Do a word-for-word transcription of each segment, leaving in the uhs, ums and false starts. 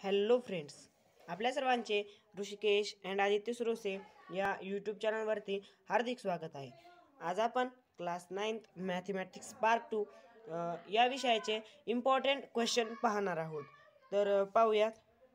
Hello friends, आपल्या सर्वांचे Rishikesh and Aditya Surose या यूट्यूब चॅनलवरती हार्दिक स्वागत आहे. आज आपण class ninth mathematics part two या विषयाचे इम्पॉर्टंट क्वेश्चन पाहणार आहोत. तर पाहूयात.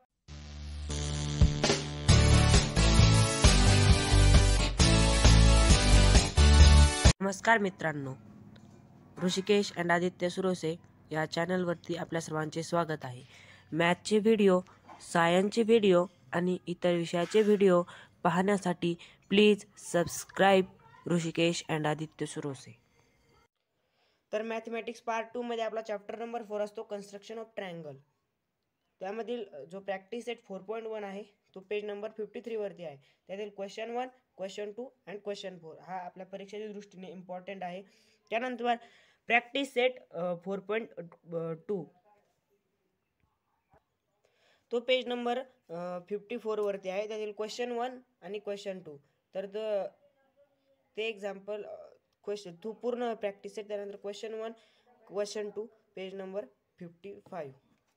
नमस्कार मित्रांनो, ऋषिकेश अँड आदित्य सुरोसे या चॅनलवरती आपल्या सर्वांचे स्वागत आहे. मॅथचे व्हिडिओ, सायन्सचे व्हिडिओ आणि इतर विषयाचे व्हिडिओ पाहण्यासाठी please subscribe Rushikesh and Aditya Surose. तर मॅथमॅटिक्स पार्ट टू मध्ये आपला चॅप्टर नंबर फोर असतो कन्स्ट्रक्शन ऑफ ट्रायंगल. त्यामधील जो practice set four point one आहे तो पेज नंबर फिफ्टी थ्री वरती आहे. त्यातील question one, question two and question four हा आपल्या परीक्षेच्या दृष्टीने इम्पॉर्टंट आहे. त्यानंतर practice set four point two तो पेज नंबर फिफ्टी फोर वरती आहे. त्यातील क्वेश्चन वन आणि क्वेश्चन टू. तर ते एक्झाम्पल क्वेश्चन टू पूर्ण प्रॅक्टिस सेट. त्यानंतर question one, question two page number fifty five.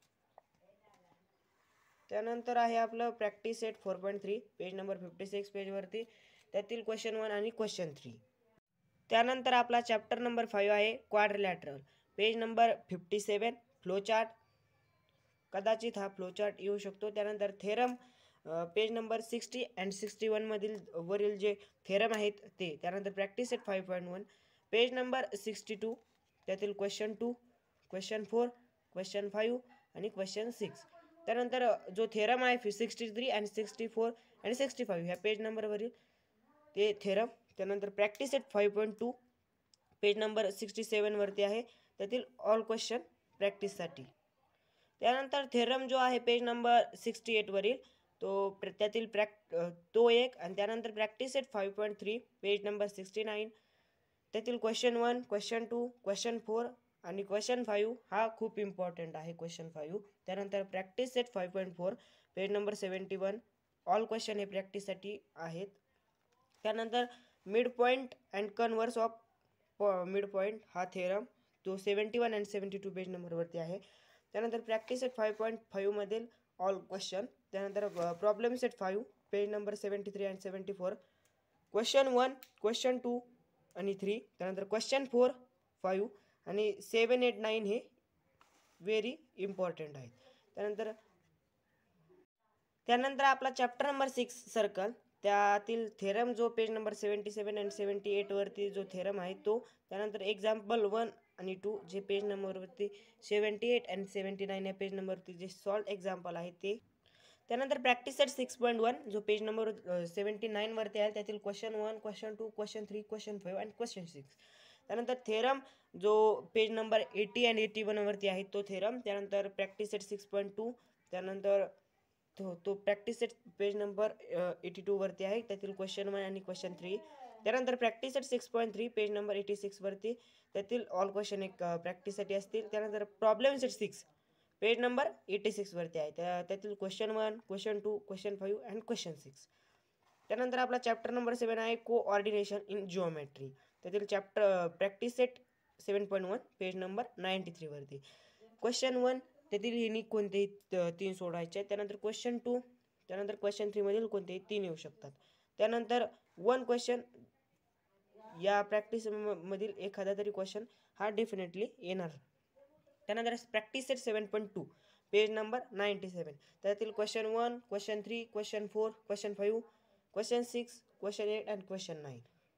त्यानंतर आहे आपलं practice set four point three page number fifty six पेजवरती. त्यातील क्वेश्चन वन आणि क्वेश्चन थ्री. त्यानंतर आपला चॅप्टर नंबर फाईव्ह आहे quadrilateral page number fifty seven flow chart. कदाचित हा फ्लो चार्ट येऊ शकतो. त्यानंतर theorem page number sixty and sixty one मधील वरील जे थेरम आहेत ते. त्यानंतर practice set five point one page number sixty two. त्यातील question two, question four, question five आणि क्वेश्चन सिक्स. त्यानंतर जो थेरम आहे sixty three and sixty four and sixty five ह्या पेज नंबरवरील ते थेरम. त्यानंतर practice set five point two page number sixty seven वरती आहे. त्यातील ऑल क्वेश्चन प्रॅक्टिससाठी. त्यानंतर थेरम जो आहे पेज नंबर सिक्स्टी एट वरील तो त्यातील प्रॅक्ट तो एक. आणि त्यानंतर practice set five point three page number sixty nine. त्यातील question one, question two, question four आणि क्वेश्चन फाईव्ह हा खूप इम्पॉर्टंट आहे क्वेश्चन फाईव्ह. त्यानंतर practice set five point four page number seventy one all question हे प्रॅक्टिससाठी आहेत. त्यानंतर mid point and converse of mid point हा थेरम तो seventy one and seventy two page नंबरवरती आहे. त्यानंतर practice set five point five मधील ऑल क्वेश्चन. त्यानंतर problem set five page number seventy three and seventy four question one, question two आणि three. त्यानंतर question four, five आणि seven eight nine हे very important आहेत. त्यानंतर त्यानंतर आपला चॅप्टर नंबर सिक्स सर्कल. त्यातील थेरम जो page number seventy seven and seventy eight वरती जो थेरम आहे तो. त्यानंतर एक्झाम्पल वन आणि टू जे पेज नंबरवरती seventy eight and seventy nine या पेज नंबरवरती जे सॉल्व एक्झाम्पल आहे ते. त्यानंतर practice set six point one जो पेज नंबर सेवन्टी नाईन वरती आहे. त्यातील question one, question two, question three, question five and question six. त्यानंतर थेरम जो page number eighty and eighty one वरती आहे तो थेरम. त्यानंतर practice set six point two. त्यानंतर तो तो practice set page number eighty two वरती आहे. त्यातील क्वेश्चन वन आणि क्वेश्चन थ्री. त्यानंतर practice set six point three page number eighty six वरती त्यातील ऑल क्वेश्चन एक प्रॅक्टिससाठी असतील. त्यानंतर problem set six page number eighty six वरती आहे. त्या त्यातील question one, question two, question five and question six. त्यानंतर आपला चॅप्टर नंबर सेवन आहे कोऑर्डिनेशन इन जिओमेट्री. त्यातील chapter practice set seven point one page number ninety three वरती. Question one त्यातील युनिक कोणतेही तीन सोडवायचे आहेत. त्यानंतर क्वेश्चन टू, त्यानंतर क्वेश्चन थ्री मधील कोणतेही तीन येऊ शकतात. त्यानंतर वन क्वेश्चन या प्रॅक्टिस मधील एखादा तरी क्वेश्चन हा डेफिनेटली येणार. त्यानंतर practice set seven point two page number ninety seven. त्यातील question one, question three, question four, question five, question six, question eight and question nine.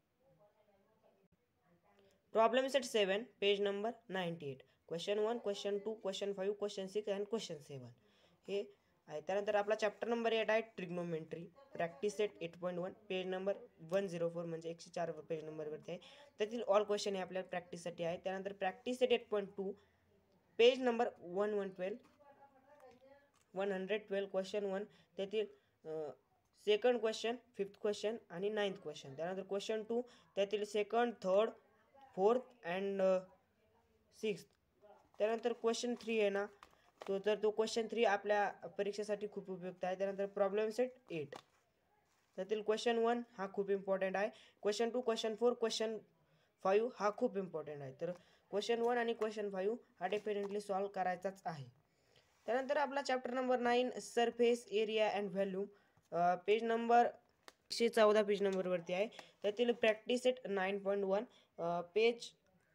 Problem set seven page number ninety eight question one, question two, question five, question six and question seven हे आहे. त्यानंतर आपला chapter number eight आहे trigonometry. Practice set eight point one page number one zero four म्हणजे एकशे चार page नंबरवरती आहे. त्यातील ऑल क्वेश्चन हे आपल्या प्रॅक्टिससाठी आहे. त्यानंतर practice set eight point two page number one one twelve one hundred twelve question one. त्यातील सेकंड क्वेश्चन, फिफ्थ क्वेश्चन आणि नाईन्थ क्वेश्चन. त्यानंतर क्वेश्चन टू त्यातील second, third, fourth and sixth. त्यानंतर क्वेश्चन थ्री आहे ना तो तर तो क्वेश्चन थ्री आपल्या परीक्षेसाठी खूप उपयुक्त आहे. त्यानंतर प्रॉब्लेम सेट एट त्यातील क्वेश्चन वन हा खूप इम्पॉर्टंट आहे. Question two, question four, question five हा खूप इम्पॉर्टंट आहे. तर क्वेश्चन वन आणि क्वेश्चन फाईव्ह हा डेफिनेटली सॉल्व करायचाच आहे. त्यानंतर आपला chapter number nine surface area and value, page number एकशे चौदा पेज नंबरवरती आहे. त्यातील practice set nine point one, page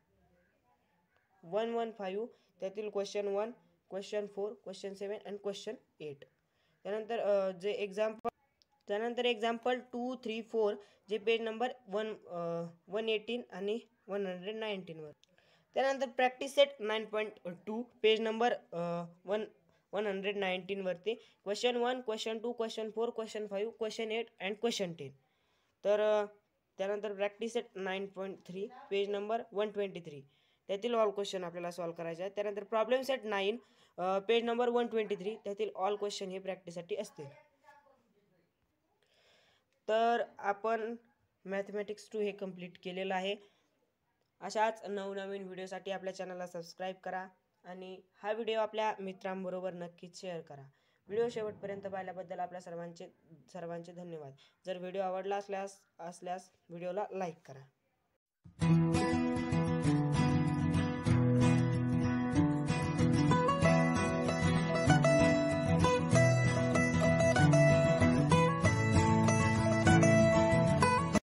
one one five, त्यातील question one, question four, question seven and question eight. त्यानंतर जे एक्झाम्पल त्यानंतर एक्झाम्पल टू थ्री फोर जे page number one one eighteen आणि वन हंड्रेड नाईन्टीनवर. त्यानंतर practice set nine point two, page number one one hundred नाईन्टीनवरती question one, question two, question four, question five, question eight and question ten. तर त्यानंतर practice set nine point three, page number one twenty three, त्यातील all question आपल्याला solve करायचे आहेत. त्यानंतर problem set nine, page number one twenty three, त्यातील all question हे प्रॅक्टिससाठी असतील. तर आपण मॅथमॅटिक्स टू हे कंप्लीट केलेलं आहे. अशाच नवनवीन व्हिडिओसाठी आपल्या चॅनलला सबस्क्राईब करा आणि हा व्हिडिओ आपल्या मित्रांबरोबर नक्कीच शेअर करा. व्हिडिओ शेवटपर्यंत पाहिल्याबद्दल आपल्या सर्वांचे सर्वांचे धन्यवाद. जर व्हिडिओ आवडला असल्यास असल्यास व्हिडिओला लाईक करा.